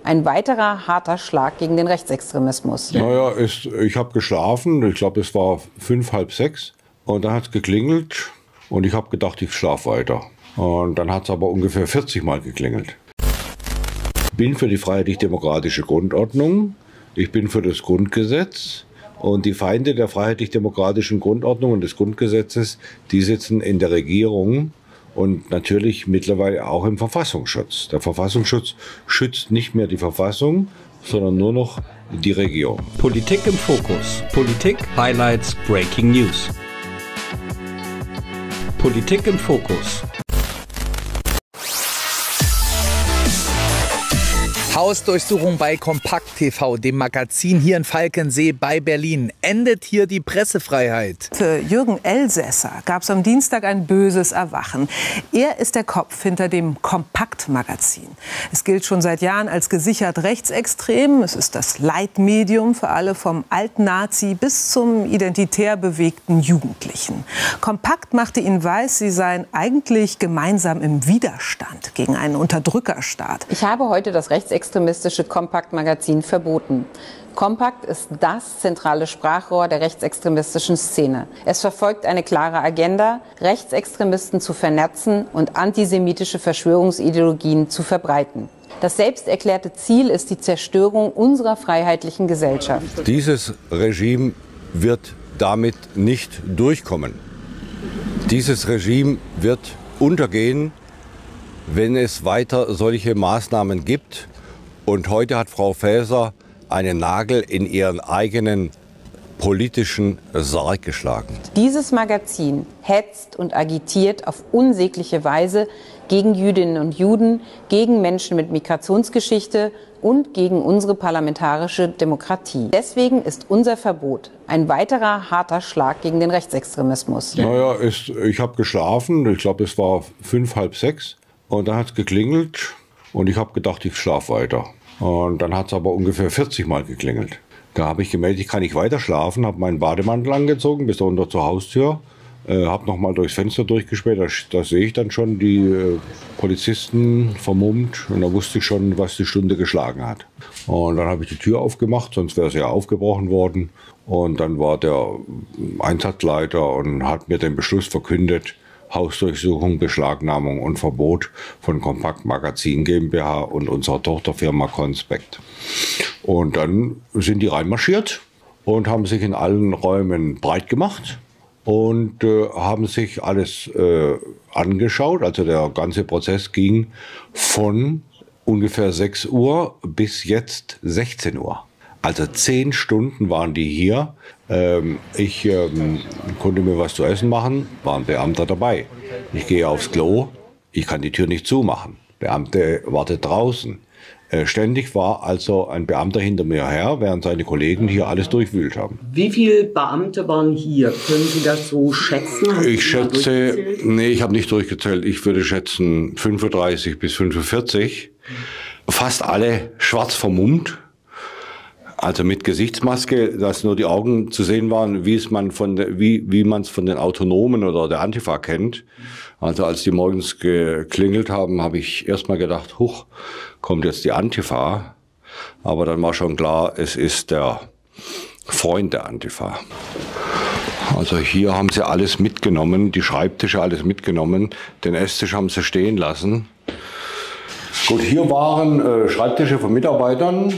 Ein weiterer harter Schlag gegen den Rechtsextremismus. Naja, ich habe geschlafen, ich glaube es war 5, halb 6 und dann hat es geklingelt und ich habe gedacht, ich schlafe weiter. Und dann hat es aber ungefähr 40 Mal geklingelt. Ich bin für die freiheitlich-demokratische Grundordnung, ich bin für das Grundgesetz und die Feinde der freiheitlich-demokratischen Grundordnung und des Grundgesetzes, die sitzen in der Regierung und natürlich mittlerweile auch im Verfassungsschutz. Der Verfassungsschutz schützt nicht mehr die Verfassung, sondern nur noch die Regierung. Politik im Fokus. Politik, Highlights, Breaking News. Politik im Fokus. Hausdurchsuchung bei Kompakt TV, dem Magazin hier in Falkensee bei Berlin. Endet hier die Pressefreiheit? Für Jürgen Elsässer gab es am Dienstag ein böses Erwachen. Er ist der Kopf hinter dem Kompakt-Magazin. Es gilt schon seit Jahren als gesichert rechtsextrem. Es ist das Leitmedium für alle vom Alt-Nazi bis zum identitär bewegten Jugendlichen. Kompakt machte ihnen weiß, sie seien eigentlich gemeinsam im Widerstand gegen einen Unterdrückerstaat. Ich habe heute das rechtsextremistische Kompakt-Magazin verboten. Kompakt ist das zentrale Sprachrohr der rechtsextremistischen Szene. Es verfolgt eine klare Agenda, Rechtsextremisten zu vernetzen und antisemitische Verschwörungsideologien zu verbreiten. Das selbsterklärte Ziel ist die Zerstörung unserer freiheitlichen Gesellschaft. Dieses Regime wird damit nicht durchkommen. Dieses Regime wird untergehen, wenn es weiter solche Maßnahmen gibt. Und heute hat Frau Faeser einen Nagel in ihren eigenen politischen Sarg geschlagen. Dieses Magazin hetzt und agitiert auf unsägliche Weise gegen Jüdinnen und Juden, gegen Menschen mit Migrationsgeschichte und gegen unsere parlamentarische Demokratie. Deswegen ist unser Verbot ein weiterer harter Schlag gegen den Rechtsextremismus. Naja, ich habe geschlafen, ich glaube es war 5, halb 6 und dann hat es geklingelt und ich habe gedacht, ich schlafe weiter. Und dann hat es aber ungefähr 40 Mal geklingelt. Da habe ich gemeldet, ich kann nicht weiter schlafen, habe meinen Bademantel angezogen bis runter zur Haustür, habe nochmal durchs Fenster durchgespäht, da sehe ich dann schon die Polizisten vermummt und da wusste ich schon, was die Stunde geschlagen hat. Und dann habe ich die Tür aufgemacht, sonst wäre sie ja aufgebrochen worden. Und dann war der Einsatzleiter und hat mir den Beschluss verkündet, Hausdurchsuchung, Beschlagnahmung und Verbot von Kompakt Magazin GmbH und unserer Tochterfirma Conspect. Und dann sind die reinmarschiert und haben sich in allen Räumen breit gemacht und haben sich alles angeschaut. Also der ganze Prozess ging von ungefähr 6 Uhr bis jetzt 16 Uhr. Also 10 Stunden waren die hier. Ich konnte mir was zu essen machen, war ein Beamter dabei. Ich gehe aufs Klo, ich kann die Tür nicht zumachen. Beamte wartet draußen. Ständig war also ein Beamter hinter mir her, während seine Kollegen hier alles durchwühlt haben. Wie viele Beamte waren hier? Können Sie das so schätzen? Ich schätze, nee, ich habe nicht durchgezählt. Ich würde schätzen 35 bis 45. Fast alle schwarz vermummt. Also mit Gesichtsmaske, dass nur die Augen zu sehen waren, wie man es von den Autonomen oder der Antifa kennt. Also als die morgens geklingelt haben, habe ich erstmal gedacht, huch, kommt jetzt die Antifa. Aber dann war schon klar, es ist der Freund der Antifa. Also hier haben sie alles mitgenommen, die Schreibtische alles mitgenommen, den Esstisch haben sie stehen lassen. Gut, hier waren Schreibtische von Mitarbeitern.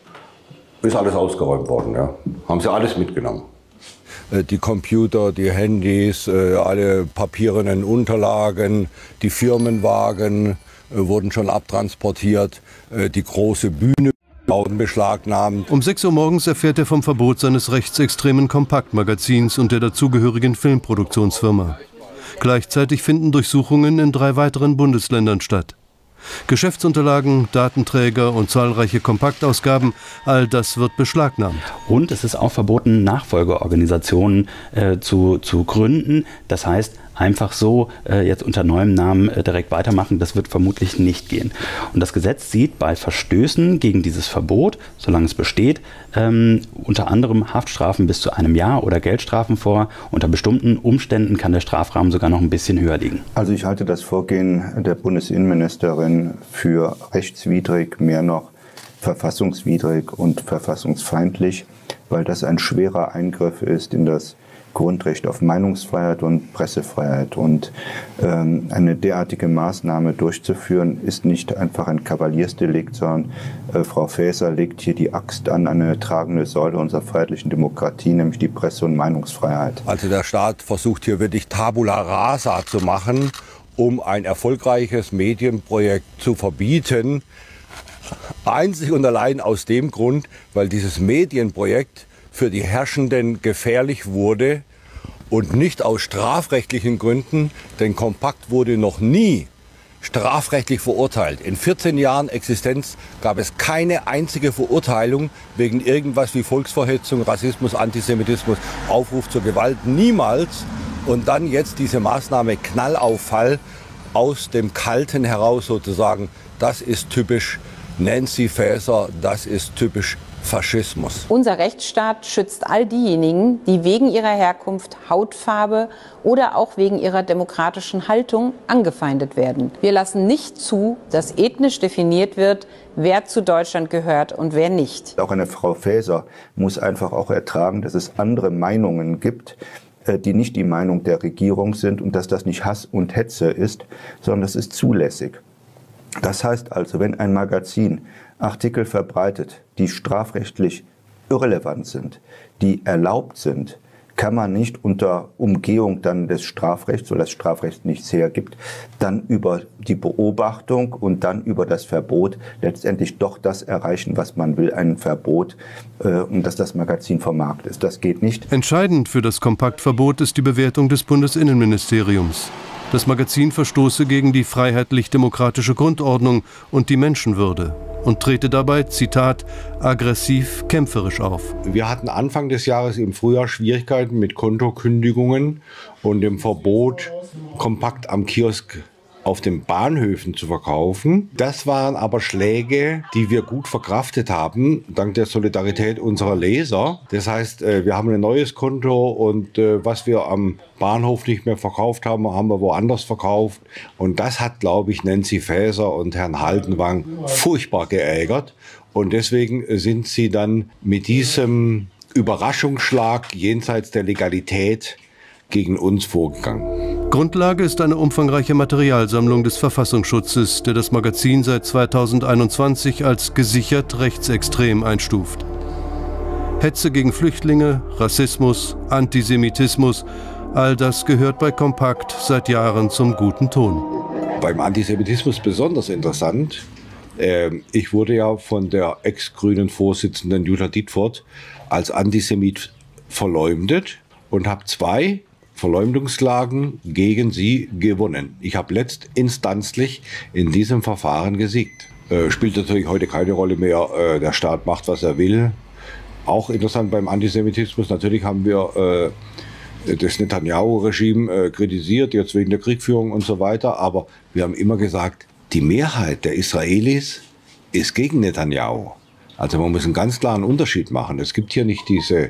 Ist alles ausgeräumt worden, ja. Haben sie alles mitgenommen. Die Computer, die Handys, alle papierenden Unterlagen, die Firmenwagen wurden schon abtransportiert, die große Bühne beschlagnahmt. Um 6 Uhr morgens erfährt er vom Verbot seines rechtsextremen Kompaktmagazins und der dazugehörigen Filmproduktionsfirma. Gleichzeitig finden Durchsuchungen in 3 weiteren Bundesländern statt. Geschäftsunterlagen, Datenträger und zahlreiche Kompaktausgaben, all das wird beschlagnahmt. Und es ist auch verboten, Nachfolgeorganisationen zu gründen. Das heißt, einfach so jetzt unter neuem Namen direkt weitermachen, das wird vermutlich nicht gehen. Und das Gesetz sieht bei Verstößen gegen dieses Verbot, solange es besteht, unter anderem Haftstrafen bis zu 1 Jahr oder Geldstrafen vor. Unter bestimmten Umständen kann der Strafrahmen sogar noch ein bisschen höher liegen. Also ich halte das Vorgehen der Bundesinnenministerin für rechtswidrig, mehr noch verfassungswidrig und verfassungsfeindlich, weil das ein schwerer Eingriff ist in das Grundrecht auf Meinungsfreiheit und Pressefreiheit. Und eine derartige Maßnahme durchzuführen, ist nicht einfach ein Kavaliersdelikt, sondern Frau Faeser legt hier die Axt an eine tragende Säule unserer freiheitlichen Demokratie, nämlich die Presse- und Meinungsfreiheit. Also der Staat versucht hier wirklich Tabula rasa zu machen, um ein erfolgreiches Medienprojekt zu verbieten. Einzig und allein aus dem Grund, weil dieses Medienprojekt für die Herrschenden gefährlich wurde und nicht aus strafrechtlichen Gründen, denn Kompakt wurde noch nie strafrechtlich verurteilt. In 14 Jahren Existenz gab es keine einzige Verurteilung wegen irgendwas wie Volksverhetzung, Rassismus, Antisemitismus, Aufruf zur Gewalt, niemals. Und dann jetzt diese Maßnahme Knallauffall aus dem Kalten heraus sozusagen, das ist typisch Nancy Faeser, das ist typisch Faschismus. Unser Rechtsstaat schützt all diejenigen, die wegen ihrer Herkunft, Hautfarbe oder auch wegen ihrer demokratischen Haltung angefeindet werden. Wir lassen nicht zu, dass ethnisch definiert wird, wer zu Deutschland gehört und wer nicht. Auch eine Frau Faeser muss einfach auch ertragen, dass es andere Meinungen gibt, die nicht die Meinung der Regierung sind und dass das nicht Hass und Hetze ist, sondern das ist zulässig. Das heißt also, wenn ein Magazin Artikel verbreitet, die strafrechtlich irrelevant sind, die erlaubt sind, kann man nicht unter Umgehung dann des Strafrechts, weil das Strafrecht nichts hergibt, dann über die Beobachtung und dann über das Verbot letztendlich doch das erreichen, was man will, ein Verbot, und dass das Magazin vom Markt ist. Das geht nicht. Entscheidend für das Kompaktverbot ist die Bewertung des Bundesinnenministeriums. Das Magazin verstoße gegen die freiheitlich-demokratische Grundordnung und die Menschenwürde und trete dabei, Zitat, aggressiv kämpferisch auf. Wir hatten Anfang des Jahres im Frühjahr Schwierigkeiten mit Kontokündigungen und dem Verbot, Kompakt am Kiosk auf den Bahnhöfen zu verkaufen. Das waren aber Schläge, die wir gut verkraftet haben, dank der Solidarität unserer Leser. Das heißt, wir haben ein neues Konto und was wir am Bahnhof nicht mehr verkauft haben, haben wir woanders verkauft. Und das hat, glaube ich, Nancy Faeser und Herrn Haldenwang furchtbar geärgert. Und deswegen sind sie dann mit diesem Überraschungsschlag jenseits der Legalität gegen uns vorgegangen. Grundlage ist eine umfangreiche Materialsammlung des Verfassungsschutzes, der das Magazin seit 2021 als gesichert rechtsextrem einstuft. Hetze gegen Flüchtlinge, Rassismus, Antisemitismus, all das gehört bei Kompakt seit Jahren zum guten Ton. Beim Antisemitismus besonders interessant. Ich wurde ja von der ex-grünen Vorsitzenden Jutta Dietfurt als Antisemit verleumdet und habe 2 Verleumdungsklagen gegen sie gewonnen. Ich habe letztinstanzlich in diesem Verfahren gesiegt. Spielt natürlich heute keine Rolle mehr. Der Staat macht, was er will. Auch interessant beim Antisemitismus. Natürlich haben wir das Netanyahu-Regime kritisiert, jetzt wegen der Kriegführung und so weiter. Aber wir haben immer gesagt, die Mehrheit der Israelis ist gegen Netanyahu. Also man muss einen ganz klaren Unterschied machen. Es gibt hier nicht diese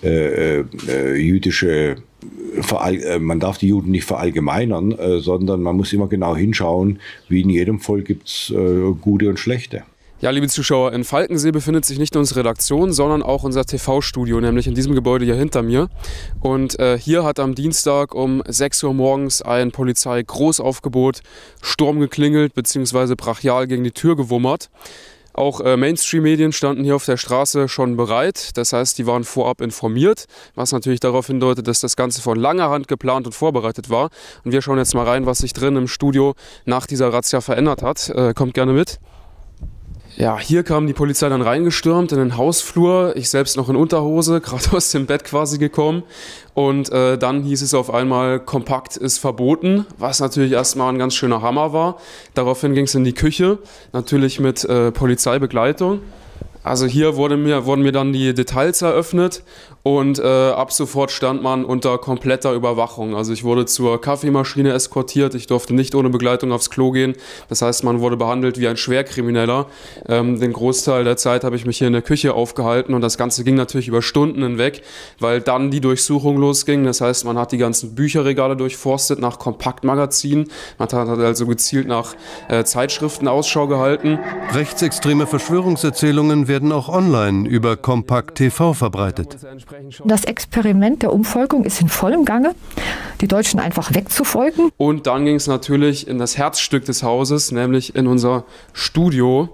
jüdische, man darf die Juden nicht verallgemeinern, sondern man muss immer genau hinschauen, wie in jedem Volk gibt es gute und schlechte. Ja, liebe Zuschauer, in Falkensee befindet sich nicht nur unsere Redaktion, sondern auch unser TV-Studio, nämlich in diesem Gebäude hier hinter mir. Und hier hat am Dienstag um 6 Uhr morgens ein Polizei-Großaufgebot Sturm geklingelt bzw. brachial gegen die Tür gewummert. Auch Mainstream-Medien standen hier auf der Straße schon bereit, das heißt, die waren vorab informiert, was natürlich darauf hindeutet, dass das Ganze von langer Hand geplant und vorbereitet war. Und wir schauen jetzt mal rein, was sich drin im Studio nach dieser Razzia verändert hat. Kommt gerne mit. Ja, hier kam die Polizei dann reingestürmt in den Hausflur, ich selbst noch in Unterhose, gerade aus dem Bett quasi gekommen. Und dann hieß es auf einmal, Kompakt ist verboten, was natürlich erstmal ein ganz schöner Hammer war. Daraufhin ging es in die Küche, natürlich mit Polizeibegleitung. Also hier wurden mir dann die Details eröffnet und ab sofort stand man unter kompletter Überwachung. Also ich wurde zur Kaffeemaschine eskortiert, ich durfte nicht ohne Begleitung aufs Klo gehen. Das heißt, man wurde behandelt wie ein Schwerkrimineller. Den Großteil der Zeit habe ich mich hier in der Küche aufgehalten und das Ganze ging natürlich über Stunden hinweg, weil dann die Durchsuchung losging. Das heißt, man hat die ganzen Bücherregale durchforstet nach Kompaktmagazinen. Man hat also gezielt nach Zeitschriften Ausschau gehalten. Rechtsextreme Verschwörungserzählungen werden auch online über Kompakt TV verbreitet. Das Experiment der Umvolkung ist in vollem Gange, die Deutschen einfach wegzufolgen. Und dann ging es natürlich in das Herzstück des Hauses, nämlich in unser Studio,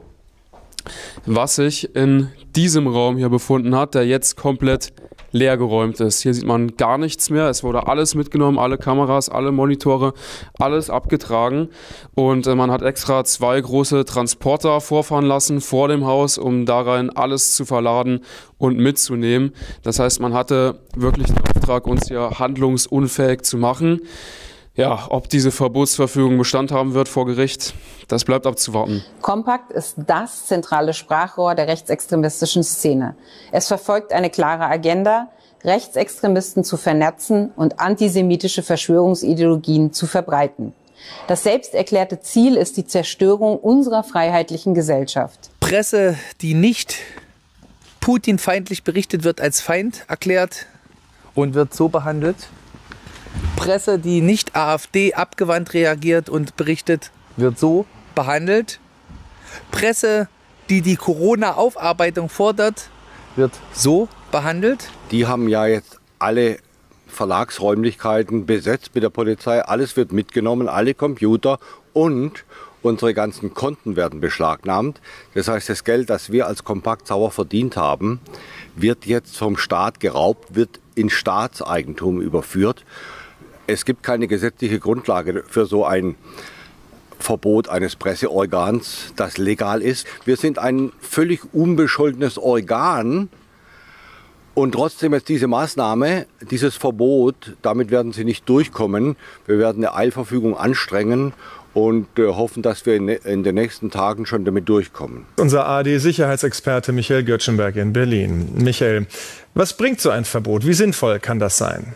was sich in diesem Raum hier befunden hat, der jetzt komplett leergeräumt ist. Hier sieht man gar nichts mehr. Es wurde alles mitgenommen, alle Kameras, alle Monitore, alles abgetragen. Und man hat extra 2 große Transporter vorfahren lassen vor dem Haus, um da rein alles zu verladen und mitzunehmen. Das heißt, man hatte wirklich den Auftrag, uns hier handlungsunfähig zu machen. Ja, ob diese Verbotsverfügung Bestand haben wird vor Gericht, das bleibt abzuwarten. Kompakt ist das zentrale Sprachrohr der rechtsextremistischen Szene. Es verfolgt eine klare Agenda, Rechtsextremisten zu vernetzen und antisemitische Verschwörungsideologien zu verbreiten. Das selbsterklärte Ziel ist die Zerstörung unserer freiheitlichen Gesellschaft. Presse, die nicht putinfeindlich berichtet, wird als Feind erklärt und wird so behandelt. Presse, die nicht AfD abgewandt reagiert und berichtet, wird so behandelt. Presse, die die Corona-Aufarbeitung fordert, wird so behandelt. Die haben ja jetzt alle Verlagsräumlichkeiten besetzt mit der Polizei. Alles wird mitgenommen, alle Computer und unsere ganzen Konten werden beschlagnahmt. Das heißt, das Geld, das wir als Kompakt sauer verdient haben, wird jetzt vom Staat geraubt, wird in Staatseigentum überführt. Es gibt keine gesetzliche Grundlage für so ein Verbot eines Presseorgans, das legal ist. Wir sind ein völlig unbescholtenes Organ und trotzdem jetzt diese Maßnahme, dieses Verbot, damit werden sie nicht durchkommen. Wir werden eine Eilverfügung anstrengen und hoffen, dass wir in den nächsten Tagen schon damit durchkommen. Unser ARD-Sicherheitsexperte Michael Göttschenberg in Berlin. Michael, was bringt so ein Verbot? Wie sinnvoll kann das sein?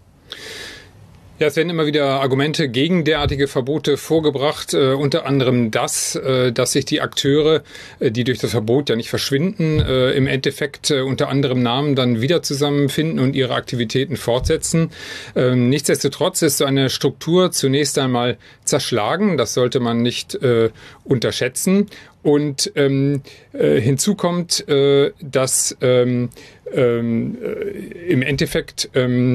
Ja, es werden immer wieder Argumente gegen derartige Verbote vorgebracht, unter anderem das, dass sich die Akteure, die durch das Verbot ja nicht verschwinden, im Endeffekt unter anderem Namen dann wieder zusammenfinden und ihre Aktivitäten fortsetzen. Nichtsdestotrotz ist so eine Struktur zunächst einmal zerschlagen, das sollte man nicht unterschätzen. Und hinzu kommt, dass im Endeffekt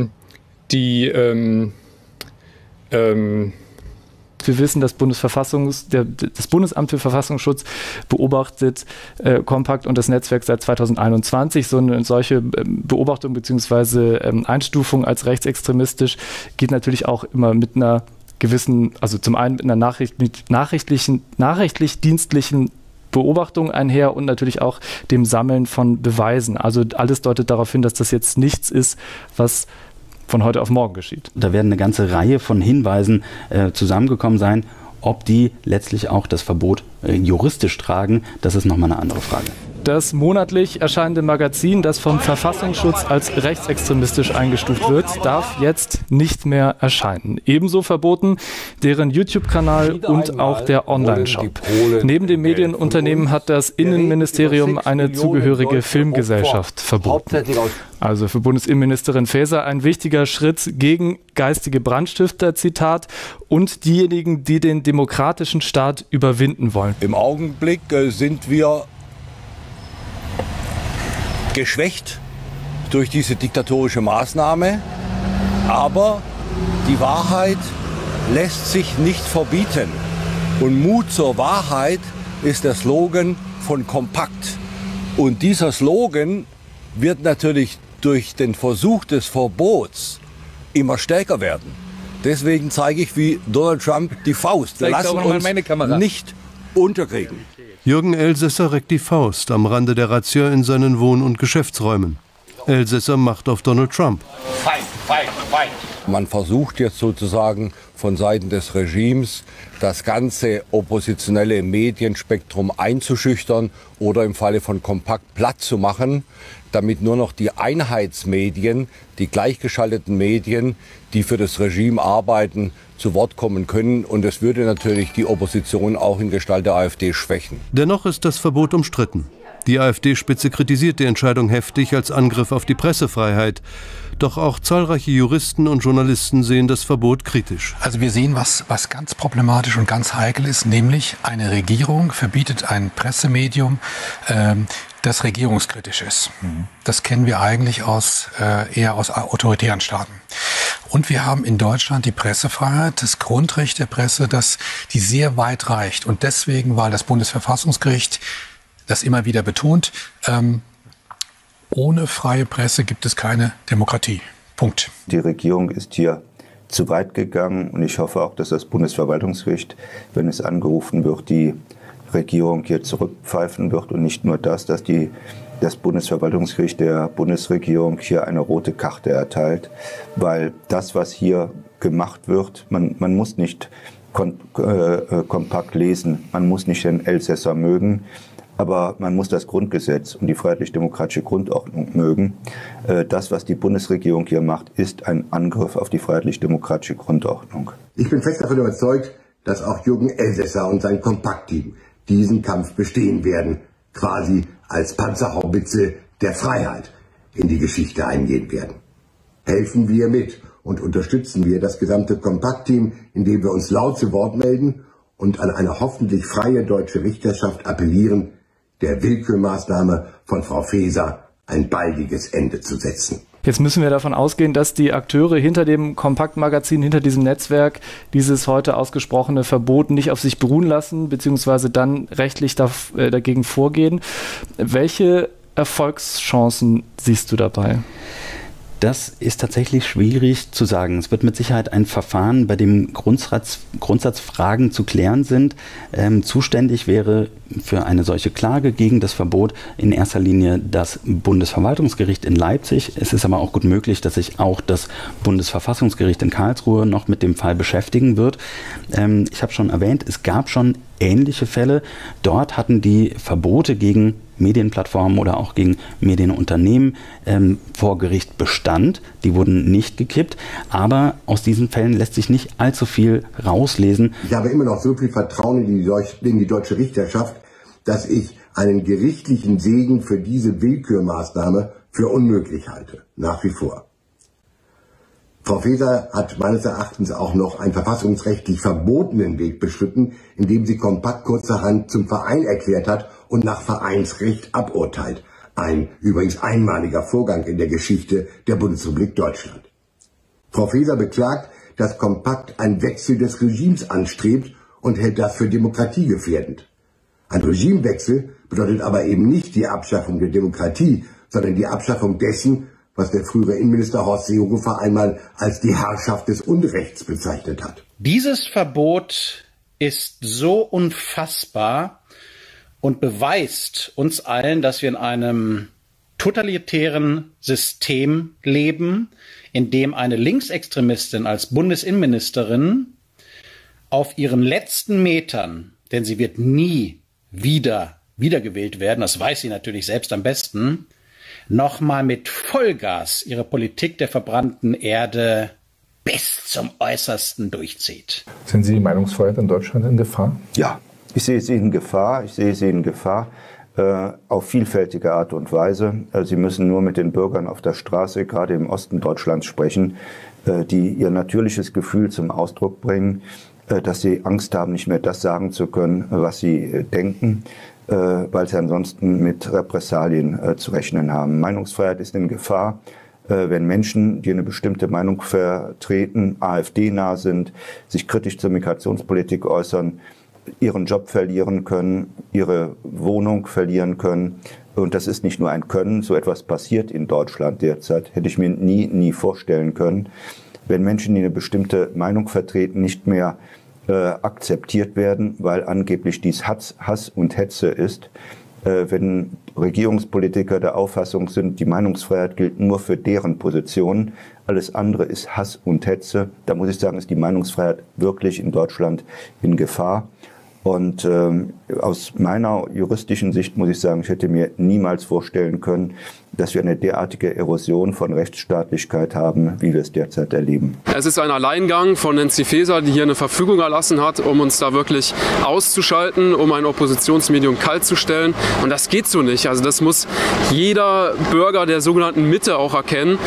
wir wissen, das das Bundesamt für Verfassungsschutz beobachtet Kompakt und das Netzwerk seit 2021. So eine solche Beobachtung bzw. Einstufung als rechtsextremistisch geht natürlich auch immer mit einer gewissen, also zum einen mit einer nachrichtlich-dienstlichen Beobachtung einher und natürlich auch dem Sammeln von Beweisen. Also alles deutet darauf hin, dass das jetzt nichts ist, was von heute auf morgen geschieht. Da werden eine ganze Reihe von Hinweisen zusammengekommen sein. Ob die letztlich auch das Verbot juristisch tragen, das ist nochmal eine andere Frage. Das monatlich erscheinende Magazin, das vom Verfassungsschutz als rechtsextremistisch eingestuft wird, darf jetzt nicht mehr erscheinen. Ebenso verboten deren YouTube-Kanal und auch der Online-Shop. Neben dem Medienunternehmen hat das Innenministerium eine zugehörige Filmgesellschaft verboten. Also für Bundesinnenministerin Faeser ein wichtiger Schritt gegen geistige Brandstifter, Zitat, und diejenigen, die den demokratischen Staat überwinden wollen. Im Augenblick sind wir geschwächt durch diese diktatorische Maßnahme, aber die Wahrheit lässt sich nicht verbieten. Und Mut zur Wahrheit ist der Slogan von Kompakt. Und dieser Slogan wird natürlich durch den Versuch des Verbots immer stärker werden. Deswegen zeige ich wie Donald Trump die Faust. Wir lassen uns nicht unterkriegen. Jürgen Elsässer reckt die Faust am Rande der Razzia in seinen Wohn- und Geschäftsräumen. Elsässer macht auf Donald Trump. Fein. Man versucht jetzt sozusagen von Seiten des Regimes das ganze oppositionelle Medienspektrum einzuschüchtern oder im Falle von Kompakt platt zu machen, damit nur noch die Einheitsmedien, die gleichgeschalteten Medien, die für das Regime arbeiten, zu Wort kommen können. Und es würde natürlich die Opposition auch in Gestalt der AfD schwächen. Dennoch ist das Verbot umstritten. Die AfD-Spitze kritisiert die Entscheidung heftig als Angriff auf die Pressefreiheit. Doch auch zahlreiche Juristen und Journalisten sehen das Verbot kritisch. Also wir sehen, was ganz problematisch und ganz heikel ist, nämlich eine Regierung verbietet ein Pressemedium, das regierungskritisch ist. Das kennen wir eigentlich eher aus autoritären Staaten. Und wir haben in Deutschland die Pressefreiheit, das Grundrecht der Presse, die sehr weit reicht. Und deswegen, weil das Bundesverfassungsgericht das immer wieder betont, ohne freie Presse gibt es keine Demokratie. Punkt. Die Regierung ist hier zu weit gegangen und ich hoffe auch, dass das Bundesverwaltungsgericht, wenn es angerufen wird, die Regierung hier zurückpfeifen wird und nicht nur das, dass das Bundesverwaltungsgericht der Bundesregierung hier eine rote Karte erteilt, weil das, was hier gemacht wird, man muss nicht kompakt lesen, man muss nicht den Elsässer mögen, aber man muss das Grundgesetz und die freiheitlich-demokratische Grundordnung mögen. Das, was die Bundesregierung hier macht, ist ein Angriff auf die freiheitlich-demokratische Grundordnung. Ich bin fest davon überzeugt, dass auch Jürgen Elsässer und sein Kompaktteam diesen Kampf bestehen werden, quasi als Panzerhaubitze der Freiheit in die Geschichte eingehen werden. Helfen wir mit und unterstützen wir das gesamte Kompaktteam, indem wir uns laut zu Wort melden und an eine hoffentlich freie deutsche Richterschaft appellieren, der Willkürmaßnahme von Frau Faeser ein baldiges Ende zu setzen. Jetzt müssen wir davon ausgehen, dass die Akteure hinter dem Kompaktmagazin, hinter diesem Netzwerk, dieses heute ausgesprochene Verbot nicht auf sich beruhen lassen, beziehungsweise dann rechtlich dagegen vorgehen. Welche Erfolgschancen siehst du dabei? Das ist tatsächlich schwierig zu sagen. Es wird mit Sicherheit ein Verfahren, bei dem Grundsatzfragen zu klären sind. Zuständig wäre für eine solche Klage gegen das Verbot in erster Linie das Bundesverwaltungsgericht in Leipzig. Es ist aber auch gut möglich, dass sich auch das Bundesverfassungsgericht in Karlsruhe noch mit dem Fall beschäftigen wird. Ich habe schon erwähnt, es gab schon ähnliche Fälle. Dort hatten die Verbote gegen Medienplattformen oder auch gegen Medienunternehmen vor Gericht Bestand. Die wurden nicht gekippt, aber aus diesen Fällen lässt sich nicht allzu viel rauslesen. Ich habe immer noch so viel Vertrauen in die deutsche Richterschaft, dass ich einen gerichtlichen Segen für diese Willkürmaßnahme für unmöglich halte, nach wie vor. Frau Faeser hat meines Erachtens auch noch einen verfassungsrechtlich verbotenen Weg beschritten, indem sie Kompakt kurzerhand zum Verein erklärt hat und nach Vereinsrecht aburteilt. Ein übrigens einmaliger Vorgang in der Geschichte der Bundesrepublik Deutschland. Frau Faeser beklagt, dass Kompakt einen Wechsel des Regimes anstrebt und hält das für demokratiegefährdend. Ein Regimewechsel bedeutet aber eben nicht die Abschaffung der Demokratie, sondern die Abschaffung dessen, was der frühere Innenminister Horst Seehofer einmal als die Herrschaft des Unrechts bezeichnet hat. Dieses Verbot ist so unfassbar und beweist uns allen, dass wir in einem totalitären System leben, in dem eine Linksextremistin als Bundesinnenministerin auf ihren letzten Metern, denn sie wird nie wiedergewählt werden, das weiß sie natürlich selbst am besten, nochmal mit Vollgas ihre Politik der verbrannten Erde bis zum Äußersten durchzieht. Sind Sie die Meinungsfreiheit in Deutschland in Gefahr? Ja, ich sehe sie in Gefahr. Auf vielfältige Art und Weise. Sie müssen nur mit den Bürgern auf der Straße, gerade im Osten Deutschlands, sprechen, die ihr natürliches Gefühl zum Ausdruck bringen, dass sie Angst haben, nicht mehr das sagen zu können, was sie denken, weil sie ansonsten mit Repressalien zu rechnen haben. Meinungsfreiheit ist in Gefahr, wenn Menschen, die eine bestimmte Meinung vertreten, AfD-nah sind, sich kritisch zur Migrationspolitik äußern, ihren Job verlieren können, ihre Wohnung verlieren können. Und das ist nicht nur ein Können, so etwas passiert in Deutschland derzeit, hätte ich mir nie vorstellen können. Wenn Menschen, die eine bestimmte Meinung vertreten, nicht mehr akzeptiert werden, weil angeblich dies Hass und Hetze ist, wenn Regierungspolitiker der Auffassung sind, die Meinungsfreiheit gilt nur für deren Positionen, alles andere ist Hass und Hetze, da muss ich sagen, ist die Meinungsfreiheit wirklich in Deutschland in Gefahr. Und aus meiner juristischen Sicht muss ich sagen, ich hätte mir niemals vorstellen können, dass wir eine derartige Erosion von Rechtsstaatlichkeit haben, wie wir es derzeit erleben. Es ist ein Alleingang von Nancy Faeser, die hier eine Verfügung erlassen hat, um uns da wirklich auszuschalten, um ein Oppositionsmedium kalt zu stellen. Und das geht so nicht. Also das muss jeder Bürger der sogenannten Mitte auch erkennen.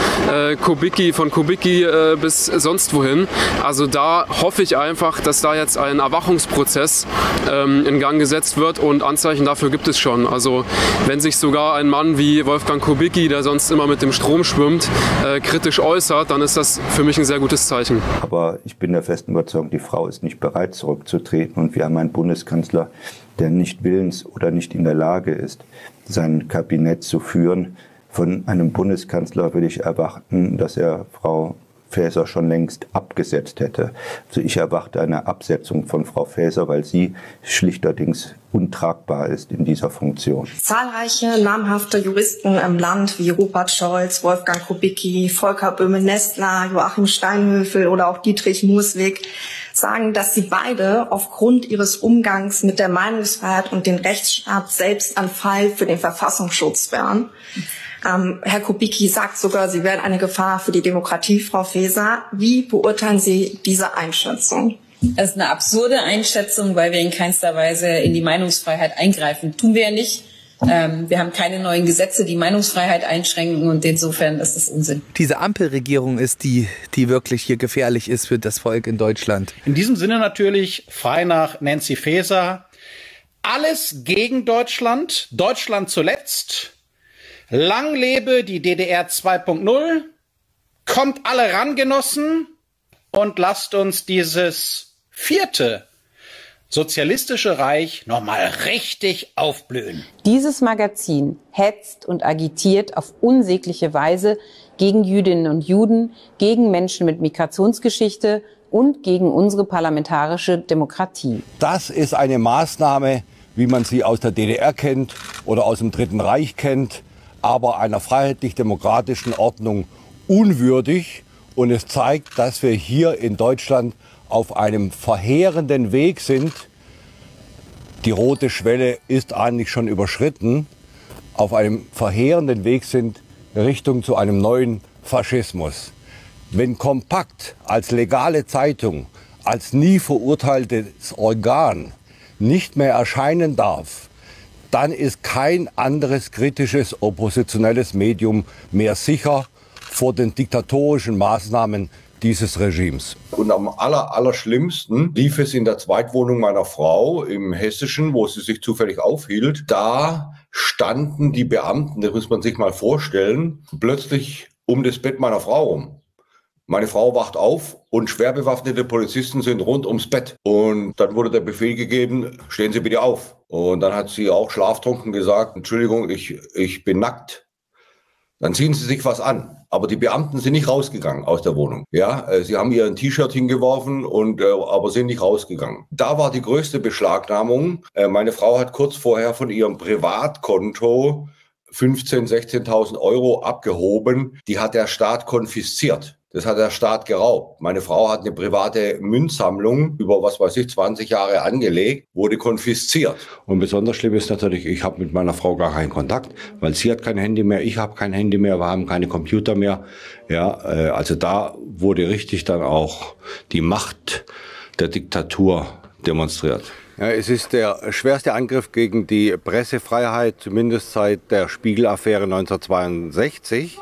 Von Kubicki bis sonst wohin. Also da hoffe ich einfach, dass da jetzt ein Erwachungsprozess in Gang gesetzt wird, und Anzeichen dafür gibt es schon. Also wenn sich sogar ein Mann wie Wolfgang Kubicki, der sonst immer mit dem Strom schwimmt, kritisch äußert, dann ist das für mich ein sehr gutes Zeichen. Aber ich bin der festen Überzeugung, die Frau ist nicht bereit, zurückzutreten. Und wir haben einen Bundeskanzler, der nicht willens oder nicht in der Lage ist, sein Kabinett zu führen. Von einem Bundeskanzler würde ich erwarten, dass er Frau Faeser schon längst abgesetzt hätte. Also ich erwarte eine Absetzung von Frau Faeser, weil sie schlichterdings untragbar ist in dieser Funktion. Zahlreiche namhafte Juristen im Land wie Rupert Scholz, Wolfgang Kubicki, Volker Böhme-Nestler, Joachim Steinhöfel oder auch Dietrich Murswig sagen, dass sie beide aufgrund ihres Umgangs mit der Meinungsfreiheit und dem Rechtsstaat selbst ein Fall für den Verfassungsschutz wären. Herr Kubicki sagt sogar, Sie wären eine Gefahr für die Demokratie, Frau Faeser. Wie beurteilen Sie diese Einschätzung? Das ist eine absurde Einschätzung, weil wir in keinster Weise in die Meinungsfreiheit eingreifen. Tun wir ja nicht. Wir haben keine neuen Gesetze, die Meinungsfreiheit einschränken, und insofern ist das Unsinn. Diese Ampelregierung ist die wirklich hier gefährlich ist für das Volk in Deutschland. In diesem Sinne natürlich frei nach Nancy Faeser. Alles gegen Deutschland, Deutschland zuletzt. Lang lebe die DDR 2.0, kommt alle ran, Genossen, und lasst uns dieses 4. sozialistische Reich nochmal richtig aufblühen. Dieses Magazin hetzt und agitiert auf unsägliche Weise gegen Jüdinnen und Juden, gegen Menschen mit Migrationsgeschichte und gegen unsere parlamentarische Demokratie. Das ist eine Maßnahme, wie man sie aus der DDR kennt oder aus dem Dritten Reich kennt, aber einer freiheitlich-demokratischen Ordnung unwürdig. Und es zeigt, dass wir hier in Deutschland auf einem verheerenden Weg sind. Die rote Schwelle ist eigentlich schon überschritten. Auf einem verheerenden Weg sind Richtung zu einem neuen Faschismus. Wenn Kompakt als legale Zeitung, als nie verurteiltes Organ nicht mehr erscheinen darf, dann ist kein anderes kritisches oppositionelles Medium mehr sicher vor den diktatorischen Maßnahmen dieses Regimes. Und am allerschlimmsten lief es in der Zweitwohnung meiner Frau im Hessischen, wo sie sich zufällig aufhielt. Da standen die Beamten, das muss man sich mal vorstellen, plötzlich um das Bett meiner Frau rum. Meine Frau wacht auf und schwer bewaffnete Polizisten sind rund ums Bett. Und dann wurde der Befehl gegeben, stehen Sie bitte auf. Und dann hat sie auch schlaftrunken gesagt, Entschuldigung, ich bin nackt. Dann ziehen Sie sich was an. Aber die Beamten sind nicht rausgegangen aus der Wohnung. Ja, sie haben ihr ein T-Shirt hingeworfen aber sind nicht rausgegangen. Da war die größte Beschlagnahmung. Meine Frau hat kurz vorher von ihrem Privatkonto 15.000, 16.000 Euro abgehoben. Die hat der Staat konfisziert. Das hat der Staat geraubt. Meine Frau hat eine private Münzsammlung über, 20 Jahre angelegt, wurde konfisziert. Und besonders schlimm ist natürlich, ich habe mit meiner Frau gar keinen Kontakt, weil sie hat kein Handy mehr, ich habe kein Handy mehr, wir haben keine Computer mehr. Ja, also da wurde richtig dann auch die Macht der Diktatur demonstriert. Ja, es ist der schwerste Angriff gegen die Pressefreiheit, zumindest seit der Spiegel-Affäre 1962.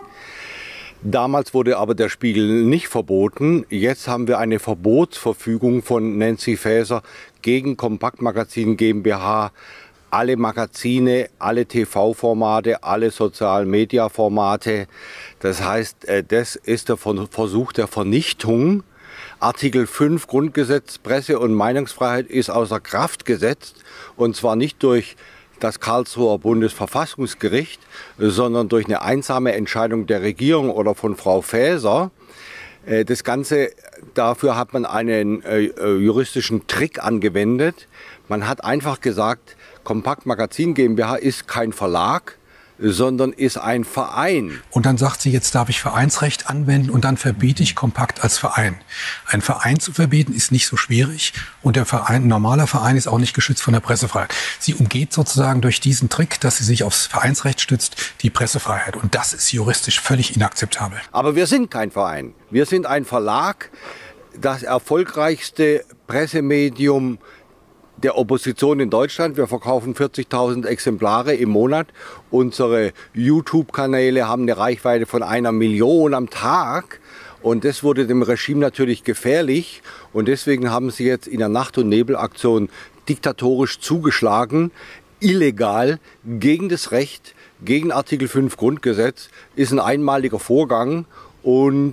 Damals wurde aber der Spiegel nicht verboten. Jetzt haben wir eine Verbotsverfügung von Nancy Faeser gegen Kompakt Magazin GmbH. Alle Magazine, alle TV-Formate, alle Social-Media-Formate. Das heißt, das ist der Versuch der Vernichtung. Artikel 5 Grundgesetz Presse- und Meinungsfreiheit ist außer Kraft gesetzt. Und zwar nicht durch das Karlsruher Bundesverfassungsgericht, sondern durch eine einsame Entscheidung der Regierung oder von Frau Faeser. Das Ganze, dafür hat man einen juristischen Trick angewendet. Man hat einfach gesagt, Kompakt Magazin GmbH ist kein Verlag, sondern ist ein Verein. Und dann sagt sie, jetzt darf ich Vereinsrecht anwenden und dann verbiete ich Kompakt als Verein. Ein Verein zu verbieten ist nicht so schwierig und der Verein, ein normaler Verein ist auch nicht geschützt von der Pressefreiheit. Sie umgeht sozusagen durch diesen Trick, dass sie sich aufs Vereinsrecht stützt, die Pressefreiheit. Und das ist juristisch völlig inakzeptabel. Aber wir sind kein Verein. Wir sind ein Verlag, das erfolgreichste Pressemedium der Opposition in Deutschland. Wir verkaufen 40.000 Exemplare im Monat. Unsere YouTube-Kanäle haben eine Reichweite von 1 Million am Tag. Und das wurde dem Regime natürlich gefährlich. Und deswegen haben sie jetzt in der Nacht- und Nebelaktion diktatorisch zugeschlagen, illegal, gegen das Recht, gegen Artikel 5 Grundgesetz. Ist ein einmaliger Vorgang. Und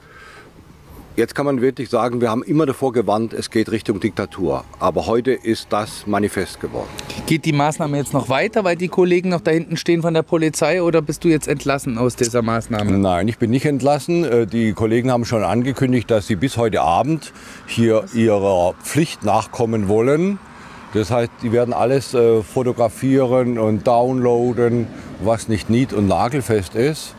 jetzt kann man wirklich sagen, wir haben immer davor gewarnt, es geht Richtung Diktatur. Aber heute ist das manifest geworden. Geht die Maßnahme jetzt noch weiter, weil die Kollegen noch da hinten stehen von der Polizei, oder bist du jetzt entlassen aus dieser Maßnahme? Nein, ich bin nicht entlassen. Die Kollegen haben schon angekündigt, dass sie bis heute Abend hier ihrer Pflicht nachkommen wollen. Das heißt, die werden alles fotografieren und downloaden, was nicht nied- und nagelfest ist.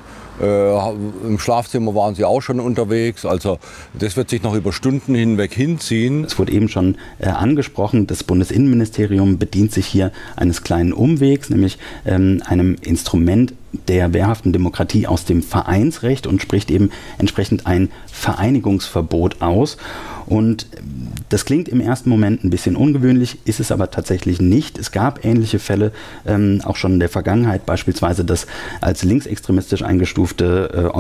Im Schlafzimmer waren sie auch schon unterwegs, also das wird sich noch über Stunden hinweg hinziehen. Es wurde eben schon angesprochen, das Bundesinnenministerium bedient sich hier eines kleinen Umwegs, nämlich einem Instrument der wehrhaften Demokratie aus dem Vereinsrecht und spricht eben entsprechend ein Vereinigungsverbot aus. Und das klingt im ersten Moment ein bisschen ungewöhnlich, ist es aber tatsächlich nicht. Es gab ähnliche Fälle, auch schon in der Vergangenheit, beispielsweise das als linksextremistisch eingestufte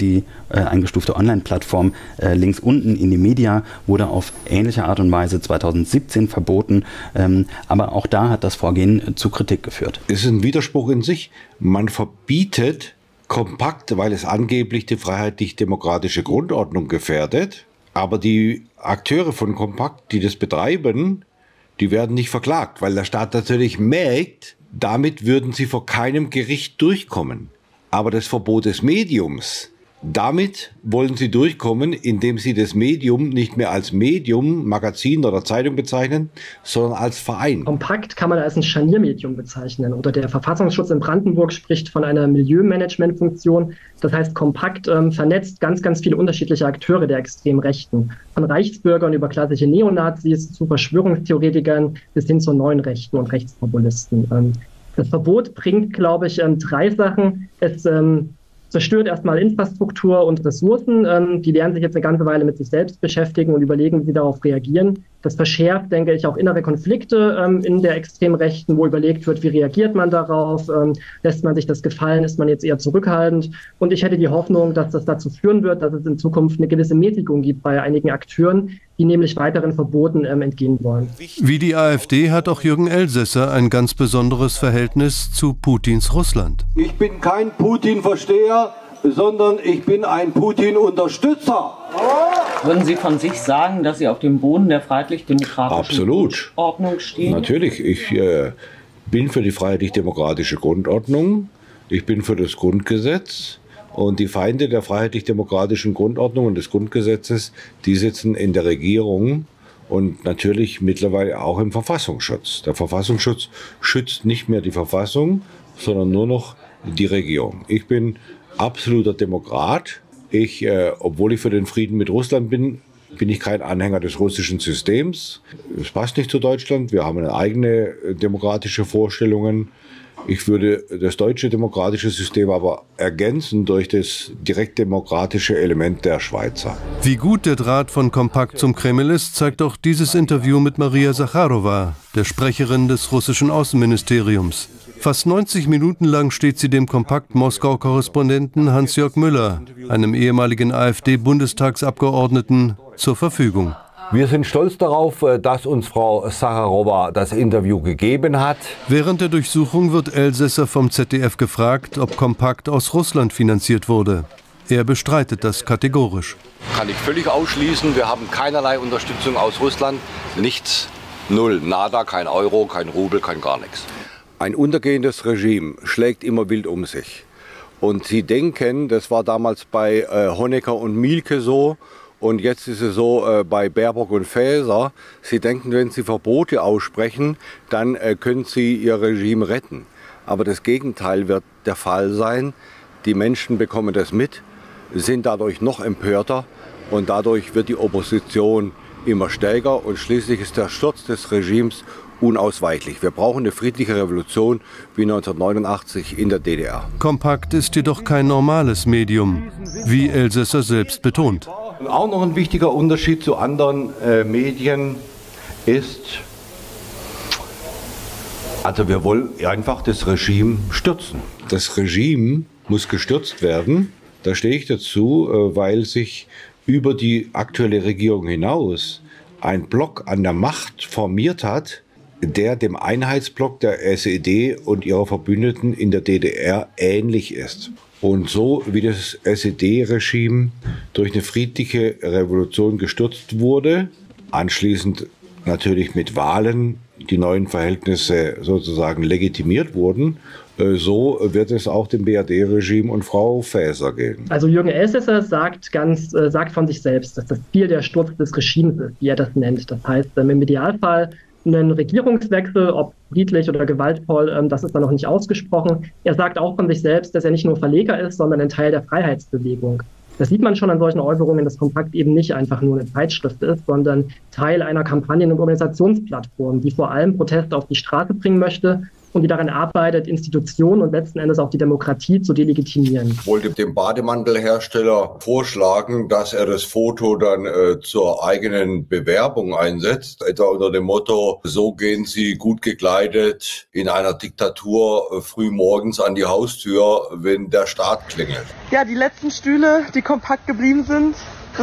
Online-Plattform links unten in die Media wurde auf ähnliche Art und Weise 2017 verboten. Aber auch da hat das Vorgehen zu Kritik geführt. Es ist ein Widerspruch in sich. Man verbietet Kompakt, weil es angeblich die freiheitlich-demokratische Grundordnung gefährdet. Aber die Akteure von Kompakt, die das betreiben, die werden nicht verklagt, weil der Staat natürlich merkt, damit würden sie vor keinem Gericht durchkommen. Aber das Verbot des Mediums, damit wollen sie durchkommen, indem sie das Medium nicht mehr als Medium, Magazin oder Zeitung bezeichnen, sondern als Verein. Kompakt kann man als ein Scharniermedium bezeichnen. Oder der Verfassungsschutz in Brandenburg spricht von einer Milieumanagement-Funktion. Das heißt, Kompakt vernetzt ganz, ganz viele unterschiedliche Akteure der extremen Rechten. Von Reichsbürgern über klassische Neonazis zu Verschwörungstheoretikern bis hin zu neuen Rechten und Rechtspopulisten. Das Verbot bringt, glaube ich, 3 Sachen. Es zerstört erstmal Infrastruktur und Ressourcen. Die werden sich jetzt eine ganze Weile mit sich selbst beschäftigen und überlegen, wie sie darauf reagieren. Das verschärft, denke ich, auch innere Konflikte in der extremen Rechten, wo überlegt wird, wie reagiert man darauf, lässt man sich das gefallen, ist man jetzt eher zurückhaltend. Und ich hätte die Hoffnung, dass das dazu führen wird, dass es in Zukunft eine gewisse Mäßigung gibt bei einigen Akteuren, die nämlich weiteren Verboten entgehen wollen. Wie die AfD hat auch Jürgen Elsässer ein ganz besonderes Verhältnis zu Putins Russland. Ich bin kein Putin-Versteher, sondern ich bin ein Putin-Unterstützer. Würden Sie von sich sagen, dass Sie auf dem Boden der freiheitlich-demokratischen Grundordnung stehen? Natürlich. Ich bin für die freiheitlich-demokratische Grundordnung. Ich bin für das Grundgesetz. Und die Feinde der freiheitlich-demokratischen Grundordnung und des Grundgesetzes, die sitzen in der Regierung und natürlich mittlerweile auch im Verfassungsschutz. Der Verfassungsschutz schützt nicht mehr die Verfassung, sondern nur noch die Regierung. Ich bin absoluter Demokrat. Obwohl ich für den Frieden mit Russland bin, bin ich kein Anhänger des russischen Systems. Es passt nicht zu Deutschland. Wir haben eigene demokratische Vorstellungen. Ich würde das deutsche demokratische System aber ergänzen durch das direktdemokratische Element der Schweizer. Wie gut der Draht von Kompakt zum Kreml ist, zeigt auch dieses Interview mit Maria Sacharowa, der Sprecherin des russischen Außenministeriums. Fast 90 Minuten lang steht sie dem Kompakt-Moskau-Korrespondenten Hans-Jörg Müller, einem ehemaligen AfD-Bundestagsabgeordneten, zur Verfügung. Wir sind stolz darauf, dass uns Frau Sacharowa das Interview gegeben hat. Während der Durchsuchung wird Elsässer vom ZDF gefragt, ob Kompakt aus Russland finanziert wurde. Er bestreitet das kategorisch. Kann ich völlig ausschließen. Wir haben keinerlei Unterstützung aus Russland. Nichts, null, nada, kein Euro, kein Rubel, kein gar nichts. Ein untergehendes Regime schlägt immer wild um sich. Und Sie denken, das war damals bei Honecker und Mielke so, Und jetzt ist es so bei Baerbock und Faeser, sie denken, wenn sie Verbote aussprechen, dann können sie ihr Regime retten. Aber das Gegenteil wird der Fall sein. Die Menschen bekommen das mit, sind dadurch noch empörter und dadurch wird die Opposition immer stärker und schließlich ist der Sturz des Regimes unausweichlich. Wir brauchen eine friedliche Revolution wie 1989 in der DDR. Kompakt ist jedoch kein normales Medium, wie Elsässer selbst betont. Und auch noch ein wichtiger Unterschied zu anderen Medien ist, also wir wollen einfach das Regime stürzen. Das Regime muss gestürzt werden, da stehe ich dazu, weil sich über die aktuelle Regierung hinaus ein Block an der Macht formiert hat, der dem Einheitsblock der SED und ihrer Verbündeten in der DDR ähnlich ist. Und so wie das SED-Regime durch eine friedliche Revolution gestürzt wurde, anschließend natürlich mit Wahlen die neuen Verhältnisse sozusagen legitimiert wurden, so wird es auch dem BRD-Regime und Frau Faeser gehen. Also Jürgen Elsässer sagt von sich selbst, dass das Ziel der Sturz des Regimes ist, wie er das nennt. Das heißt, im Idealfall einen Regierungswechsel, ob friedlich oder gewaltvoll, das ist da noch nicht ausgesprochen. Er sagt auch von sich selbst, dass er nicht nur Verleger ist, sondern ein Teil der Freiheitsbewegung. Das sieht man schon an solchen Äußerungen, dass Kompakt eben nicht einfach nur eine Zeitschrift ist, sondern Teil einer Kampagnen- und Organisationsplattform, die vor allem Proteste auf die Straße bringen möchte und die daran arbeitet, Institutionen und letzten Endes auch die Demokratie zu delegitimieren. Ich wollte dem Bademantelhersteller vorschlagen, dass er das Foto dann zur eigenen Bewerbung einsetzt, etwa unter dem Motto, so gehen Sie gut gekleidet in einer Diktatur früh morgens an die Haustür, wenn der Staat klingelt. Ja, die letzten Stühle, die kompakt geblieben sind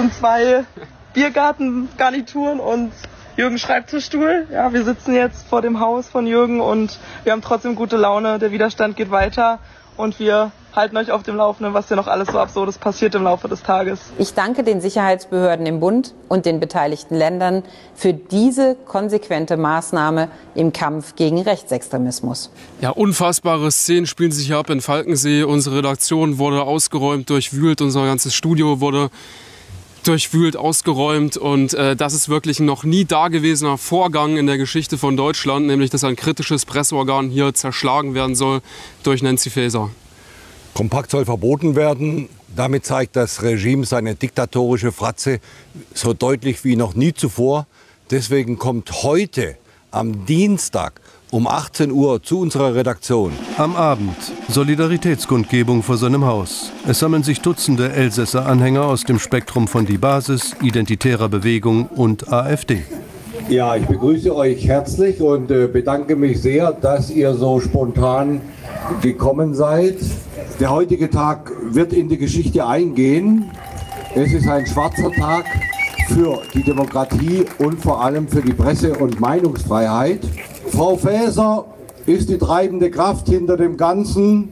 2 Biergartengarnituren und Jürgen Schreibtischstuhl. Ja, wir sitzen jetzt vor dem Haus von Jürgen und wir haben trotzdem gute Laune. Der Widerstand geht weiter und wir halten euch auf dem Laufenden, was hier noch alles so Absurdes passiert im Laufe des Tages. Ich danke den Sicherheitsbehörden im Bund und den beteiligten Ländern für diese konsequente Maßnahme im Kampf gegen Rechtsextremismus. Ja, unfassbare Szenen spielen sich hier ab in Falkensee. Unsere Redaktion wurde ausgeräumt, durchwühlt, unser ganzes Studio wurde durchwühlt, ausgeräumt und das ist wirklich ein noch nie dagewesener Vorgang in der Geschichte von Deutschland, nämlich dass ein kritisches Presseorgan hier zerschlagen werden soll durch Nancy Faeser. Kompakt soll verboten werden. Damit zeigt das Regime seine diktatorische Fratze so deutlich wie noch nie zuvor. Deswegen kommt heute am Dienstag um 18 Uhr zu unserer Redaktion. Am Abend Solidaritätskundgebung vor seinem Haus. Es sammeln sich Dutzende Elsässer-Anhänger aus dem Spektrum von Die Basis, Identitärer Bewegung und AfD. Ja, ich begrüße euch herzlich und bedanke mich sehr, dass ihr so spontan gekommen seid. Der heutige Tag wird in die Geschichte eingehen. Es ist ein schwarzer Tag für die Demokratie und vor allem für die Presse- und Meinungsfreiheit. Frau Faeser ist die treibende Kraft hinter dem Ganzen.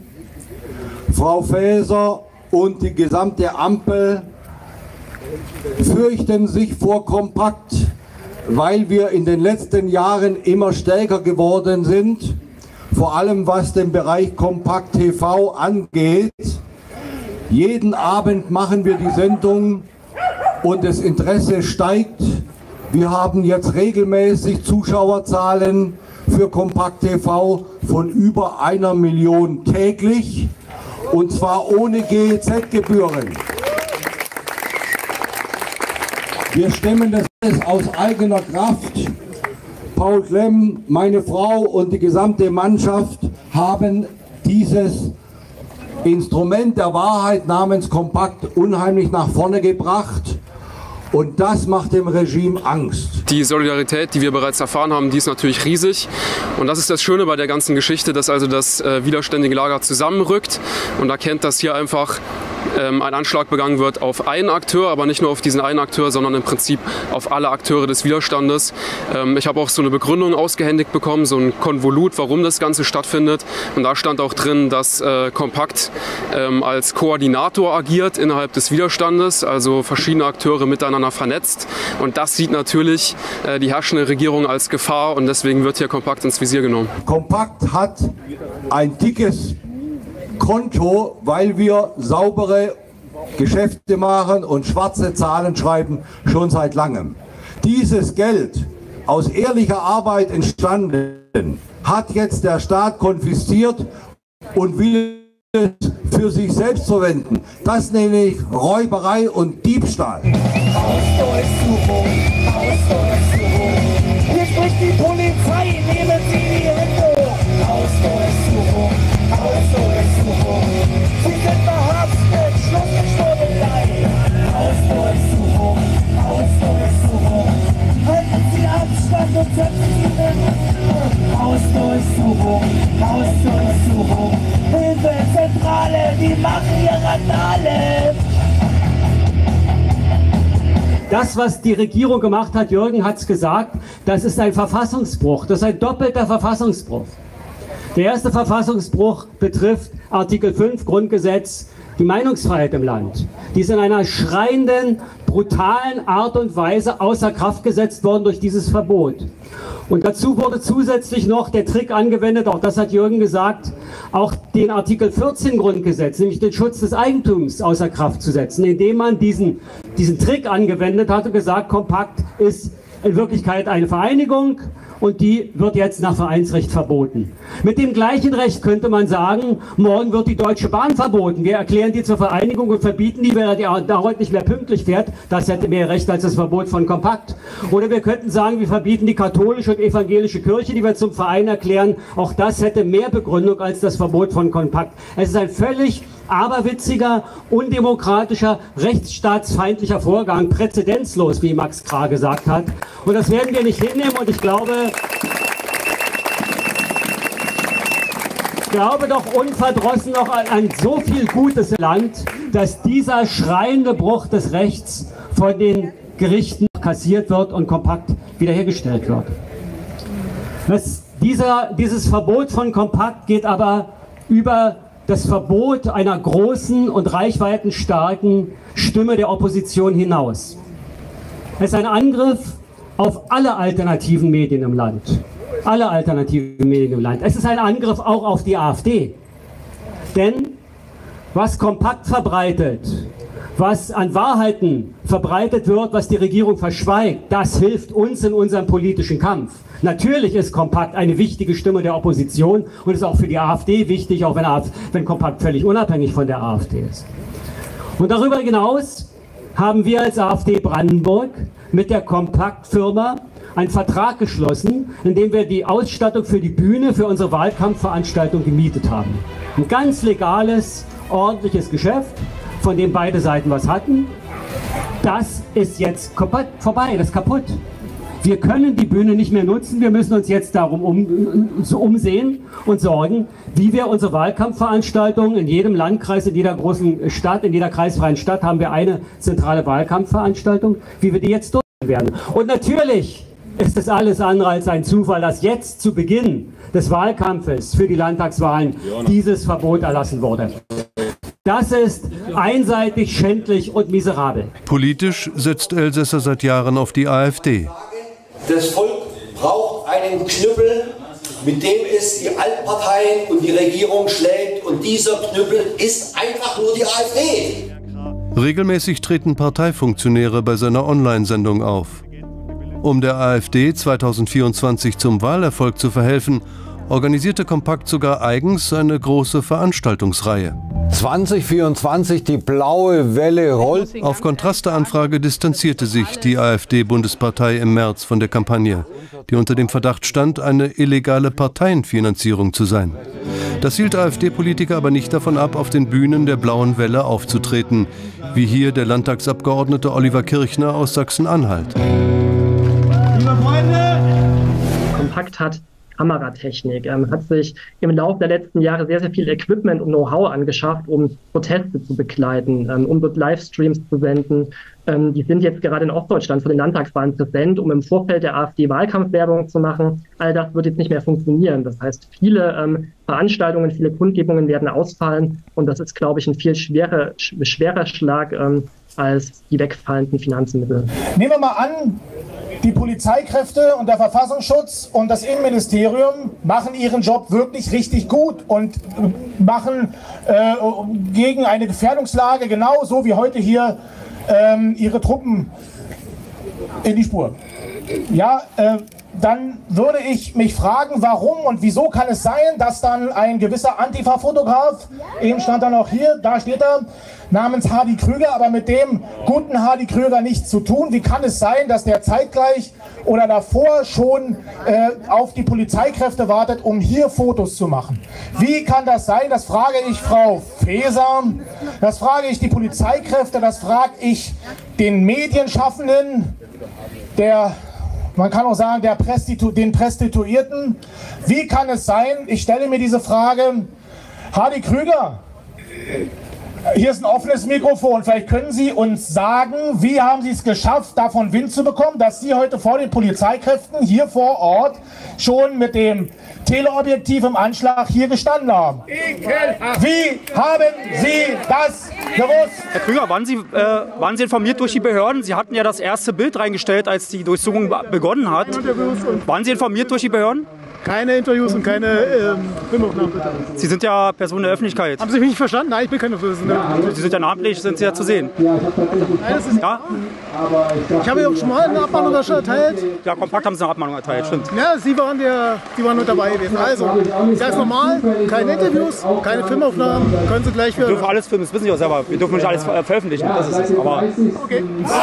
Frau Faeser und die gesamte Ampel fürchten sich vor Kompakt, weil wir in den letzten Jahren immer stärker geworden sind, vor allem was den Bereich Kompakt TV angeht. Jeden Abend machen wir die Sendung und das Interesse steigt. Wir haben jetzt regelmäßig Zuschauerzahlen für Kompakt TV von über 1 Million täglich und zwar ohne GEZ-Gebühren. Wir stemmen das alles aus eigener Kraft. Paul Klemm, meine Frau und die gesamte Mannschaft haben dieses Instrument der Wahrheit namens Kompakt unheimlich nach vorne gebracht. Und das macht dem Regime Angst. Die Solidarität, die wir bereits erfahren haben, die ist natürlich riesig. Und das ist das Schöne bei der ganzen Geschichte, dass also das widerständige Lager zusammenrückt und erkennt, dass hier einfach ein Anschlag begangen wird auf einen Akteur, aber nicht nur auf diesen einen Akteur, sondern im Prinzip auf alle Akteure des Widerstandes. Ich habe auch so eine Begründung ausgehändigt bekommen, so ein Konvolut, warum das Ganze stattfindet. Und da stand auch drin, dass Kompakt als Koordinator agiert innerhalb des Widerstandes, also verschiedene Akteure miteinander vernetzt. Und das sieht natürlich die herrschende Regierung als Gefahr und deswegen wird hier Kompakt ins Visier genommen. Kompakt hat ein dickes Konto, weil wir saubere Geschäfte machen und schwarze Zahlen schreiben schon seit langem. Dieses Geld, aus ehrlicher Arbeit entstanden, hat jetzt der Staat konfisziert und will es für sich selbst verwenden. Das nenne ich Räuberei und Diebstahl. Hausdurchsuchung, Hausdurchsuchung. Hier spricht die Polizei, nehmen Sie die Hände hoch. Hausdurchsuchung, Hausdurchsuchung. Sie sind verhaftet, Schluss mit Schmuddelei. Hausdurchsuchung, Hausdurchsuchung. Halten Sie Abstand und setzen Sie den Hausdurchsuchung, Hausdurchsuchung. Hilfezentrale, die machen hier Randale. Das, was die Regierung gemacht hat, Jürgen hat es gesagt, das ist ein Verfassungsbruch. Das ist ein doppelter Verfassungsbruch. Der erste Verfassungsbruch betrifft Artikel 5 Grundgesetz, die Meinungsfreiheit im Land. Die ist in einer schreienden, brutalen Art und Weise außer Kraft gesetzt worden durch dieses Verbot. Und dazu wurde zusätzlich noch der Trick angewendet, auch das hat Jürgen gesagt, auch den Artikel 14 Grundgesetz, nämlich den Schutz des Eigentums außer Kraft zu setzen, indem man diesen Trick angewendet hat und gesagt, Kompakt ist in Wirklichkeit eine Vereinigung und die wird jetzt nach Vereinsrecht verboten. Mit dem gleichen Recht könnte man sagen, morgen wird die Deutsche Bahn verboten. Wir erklären die zur Vereinigung und verbieten die, wenn er da heute nicht mehr pünktlich fährt. Das hätte mehr Recht als das Verbot von Kompakt. Oder wir könnten sagen, wir verbieten die katholische und evangelische Kirche, die wir zum Verein erklären. Auch das hätte mehr Begründung als das Verbot von Kompakt. Es ist ein völlig aberwitziger, undemokratischer, rechtsstaatsfeindlicher Vorgang, präzedenzlos, wie Max Krah gesagt hat. Und das werden wir nicht hinnehmen und ich glaube doch unverdrossen noch an so viel gutes Land, dass dieser schreiende Bruch des Rechts von den Gerichten kassiert wird und Kompakt wiederhergestellt wird. Dieses Verbot von Kompakt geht aber über das Verbot einer großen und reichweitenstarken Stimme der Opposition hinaus. Es ist ein Angriff auf alle alternativen Medien im Land. Alle alternativen Medien im Land. Es ist ein Angriff auch auf die AfD. Denn was Kompakt verbreitet, was an Wahrheiten verbreitet wird, was die Regierung verschweigt, das hilft uns in unserem politischen Kampf. Natürlich ist Kompakt eine wichtige Stimme der Opposition und ist auch für die AfD wichtig, auch wenn Kompakt völlig unabhängig von der AfD ist. Und darüber hinaus haben wir als AfD Brandenburg mit der Kompakt-Firma einen Vertrag geschlossen, in dem wir die Ausstattung für die Bühne, für unsere Wahlkampfveranstaltung gemietet haben. Ein ganz legales, ordentliches Geschäft, von dem beide Seiten was hatten. Das ist jetzt vorbei, das ist kaputt. Wir können die Bühne nicht mehr nutzen, wir müssen uns jetzt darum umsehen und sorgen, wie wir unsere Wahlkampfveranstaltungen in jedem Landkreis, in jeder großen Stadt, in jeder kreisfreien Stadt haben wir eine zentrale Wahlkampfveranstaltung, wie wir die jetzt durchführen werden. Und natürlich ist es alles andere als ein Zufall, dass jetzt zu Beginn des Wahlkampfes für die Landtagswahlen dieses Verbot erlassen wurde. Das ist einseitig, schändlich und miserabel. Politisch setzt Elsässer seit Jahren auf die AfD. Das Volk braucht einen Knüppel, mit dem es die Altparteien und die Regierung schlägt. Und dieser Knüppel ist einfach nur die AfD. Regelmäßig treten Parteifunktionäre bei seiner Online-Sendung auf. Um der AfD 2024 zum Wahlerfolg zu verhelfen, organisierte Kompakt sogar eigens eine große Veranstaltungsreihe. 2024, die blaue Welle rollt. Auf Kontraste-Anfrage distanzierte sich die AfD-Bundespartei im März von der Kampagne, die unter dem Verdacht stand, eine illegale Parteienfinanzierung zu sein. Das hielt AfD-Politiker aber nicht davon ab, auf den Bühnen der blauen Welle aufzutreten, wie hier der Landtagsabgeordnete Oliver Kirchner aus Sachsen-Anhalt. Liebe Freunde! Kompakt hat Kameratechnik, hat sich im Laufe der letzten Jahre sehr, sehr viel Equipment und Know-how angeschafft, um Proteste zu begleiten, um dort Livestreams zu senden. Die sind jetzt gerade in Ostdeutschland für den Landtagswahlen präsent, um im Vorfeld der AfD Wahlkampfwerbung zu machen. All das wird jetzt nicht mehr funktionieren. Das heißt, viele Veranstaltungen, viele Kundgebungen werden ausfallen und das ist, glaube ich, ein viel schwerer Schlag als die wegfallenden Finanzmittel. Nehmen wir mal an, die Polizeikräfte und der Verfassungsschutz und das Innenministerium machen ihren Job wirklich richtig gut und machen gegen eine Gefährdungslage genauso wie heute hier ihre Truppen in die Spur. Ja, dann würde ich mich fragen, warum und wieso kann es sein, dass dann ein gewisser Antifa-Fotograf, eben stand er noch hier, da steht er, namens Hardy Krüger, aber mit dem guten Hardy Krüger nichts zu tun. Wie kann es sein, dass der zeitgleich oder davor schon auf die Polizeikräfte wartet, um hier Fotos zu machen? Wie kann das sein? Das frage ich Frau Faeser, das frage ich die Polizeikräfte, das frage ich den Medienschaffenden, man kann auch sagen, den Prostituierten. Wie kann es sein, ich stelle mir diese Frage, Hardy Krüger, hier ist ein offenes Mikrofon, vielleicht können Sie uns sagen, wie haben Sie es geschafft, davon Wind zu bekommen, dass Sie heute vor den Polizeikräften hier vor Ort schon mit dem Teleobjektiv im Anschlag hier gestanden haben? Wie haben Sie das gewusst? Herr Krüger, waren Sie informiert durch die Behörden? Sie hatten ja das erste Bild reingestellt, als die Durchsuchung begonnen hat. Waren Sie informiert durch die Behörden? Keine Interviews und keine Filmaufnahmen. Sie sind ja Person der Öffentlichkeit. Haben Sie mich nicht verstanden? Nein, ich bin keine Person der Öffentlichkeit. Sie sind ja namentlich, sind Sie ja zu sehen. Nein, das ist ja? Ich habe ja auch schon mal eine Abmahnung erteilt. Ja, kompakt haben Sie eine Abmahnung erteilt, stimmt. Ja, Sie waren mit dabei gewesen. Also, ganz normal, keine Interviews, keine Filmaufnahmen, können Sie gleich wieder... Wir dürfen alles filmen, das wissen Sie auch selber. Wir dürfen nicht alles veröffentlichen, das ist es. Aber okay.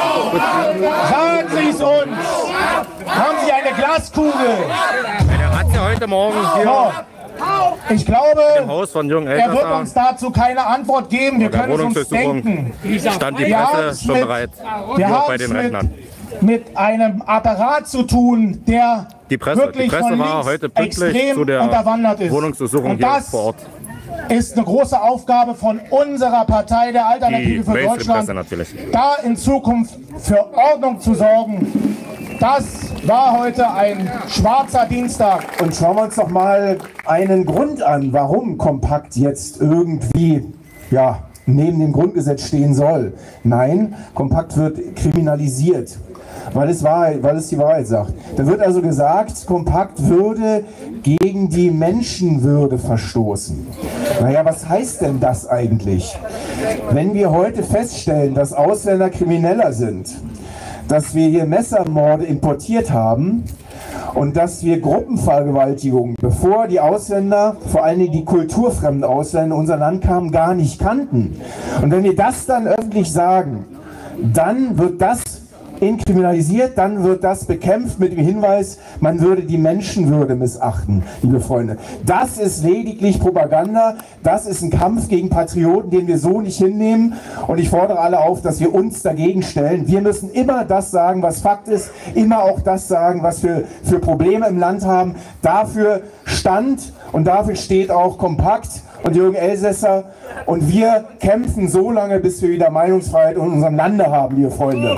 Sagen Sie es uns! Haben Sie eine Glaskugel? Der hat ja heute Morgen hier ich glaube, im Haus von Jürgen er wird uns dazu keine Antwort geben. Wir können es uns denken. Stand die Presse schon bereit bei den Rechnern. Mit einem Apparat zu tun, der die Presse war heute pünktlich zu der Wohnungsdurchsuchung hier vor Ort. Ist eine große Aufgabe von unserer Partei, der Alternative für Deutschland, da in Zukunft für Ordnung zu sorgen. Das war heute ein schwarzer Dienstag. Und schauen wir uns doch mal einen Grund an, warum Kompakt jetzt irgendwie neben dem Grundgesetz stehen soll. Nein, Kompakt wird kriminalisiert, weil es die Wahrheit sagt. Da wird also gesagt, Kompakt würde gegen die Menschenwürde verstoßen. Naja, was heißt denn das eigentlich? Wenn wir heute feststellen, dass Ausländer Krimineller sind, dass wir hier Messermorde importiert haben und dass wir Gruppenvergewaltigungen, bevor die Ausländer, vor allen Dingen die kulturfremden Ausländer in unser Land kamen, gar nicht kannten. Und wenn wir das dann öffentlich sagen, dann wird das inkriminalisiert, dann wird das bekämpft mit dem Hinweis, man würde die Menschenwürde missachten, liebe Freunde. Das ist lediglich Propaganda, das ist ein Kampf gegen Patrioten, den wir so nicht hinnehmen, und ich fordere alle auf, dass wir uns dagegen stellen. Wir müssen immer das sagen, was Fakt ist, immer auch das sagen, was wir für Probleme im Land haben. Dafür stand und dafür steht auch Kompakt und Jürgen Elsässer, und wir kämpfen so lange, bis wir wieder Meinungsfreiheit in unserem Lande haben, liebe Freunde.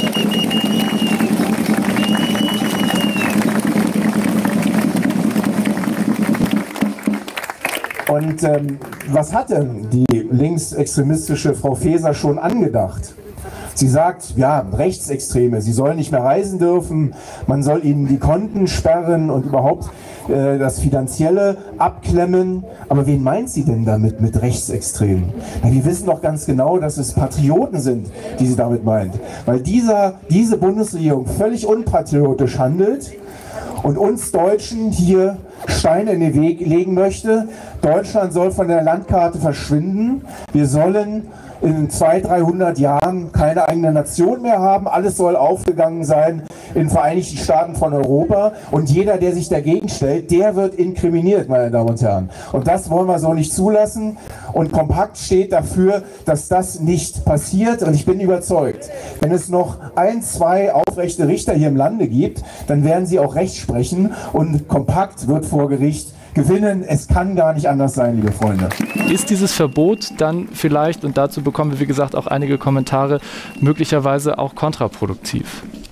Und was hat denn die linksextremistische Frau Faeser schon angedacht? Sie sagt, ja, Rechtsextreme, sie sollen nicht mehr reisen dürfen, man soll ihnen die Konten sperren und überhaupt das Finanzielle abklemmen. Aber wen meint sie denn damit mit Rechtsextremen? Ja, wir wissen doch ganz genau, dass es Patrioten sind, die sie damit meint. Weil diese Bundesregierung völlig unpatriotisch handelt und uns Deutschen hier Steine in den Weg legen möchte. Deutschland soll von der Landkarte verschwinden. Wir sollen in 200-300 Jahren keine eigene Nation mehr haben. Alles soll aufgegangen sein in den Vereinigten Staaten von Europa. Und jeder, der sich dagegen stellt, der wird inkriminiert, meine Damen und Herren. Und das wollen wir so nicht zulassen. Und Kompakt steht dafür, dass das nicht passiert. Und ich bin überzeugt, wenn es noch 1, 2 aufrechte Richter hier im Lande gibt, dann werden sie auch Recht sprechen. Und Kompakt wird vor Gericht gewinnen. Es kann gar nicht anders sein, liebe Freunde. Ist dieses Verbot dann vielleicht, und dazu bekommen wir wie gesagt auch einige Kommentare, möglicherweise auch kontraproduktiv?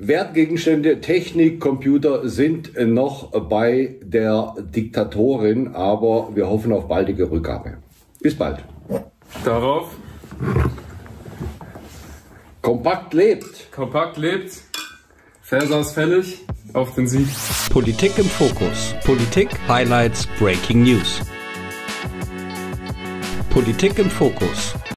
Wertgegenstände, Technik, Computer sind noch bei der Diktatorin, aber wir hoffen auf baldige Rückgabe. Bis bald. Darauf. Kompakt lebt. Kompakt lebt. Faeser ist fällig. Auf den Sieg. Politik im Fokus. Politik, Highlights, Breaking News. Politik im Fokus.